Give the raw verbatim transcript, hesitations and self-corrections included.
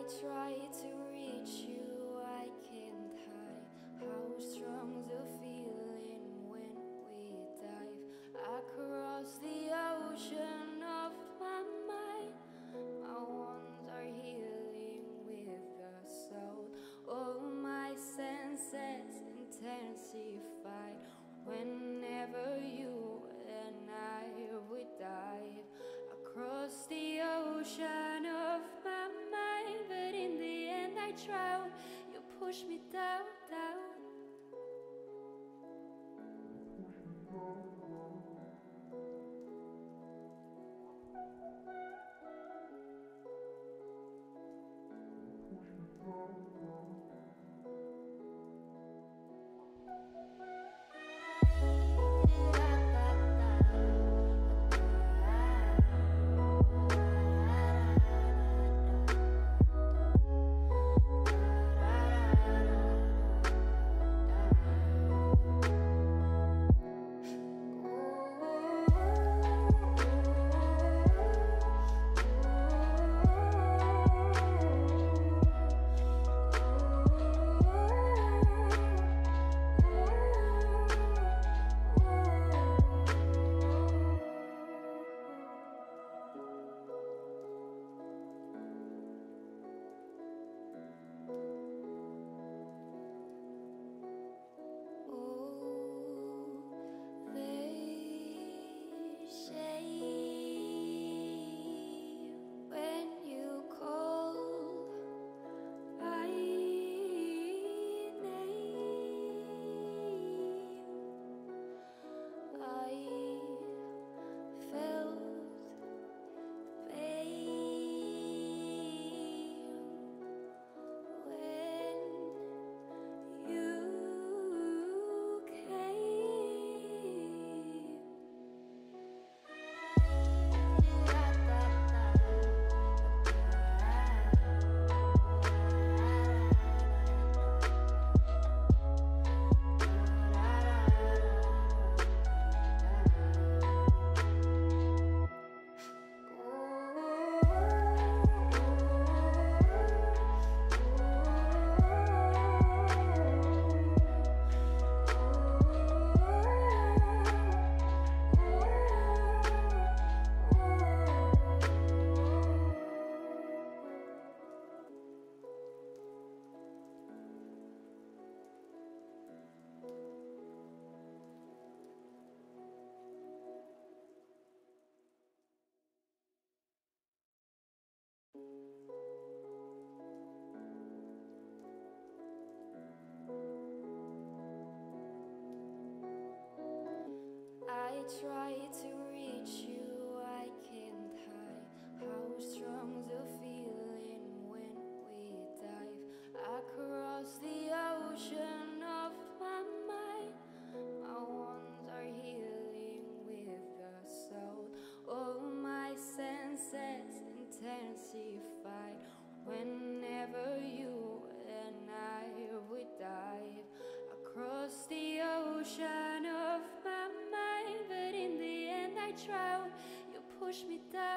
try to reach you, I can't hide how strong's the feeling when we dive across the ocean of my mind. My wounds are healing with the soul. All my senses intensified whenever you and I would dive across the ocean of my mind. But in the end I drown. You push me down, down. I try to reach you, I can't hide how strong's the feeling when we dive across the ocean of my mind. My wounds are healing with the soul. All my senses intensified whenever you and I would dive across the ocean of my mind. But in the end I drown. You push me down.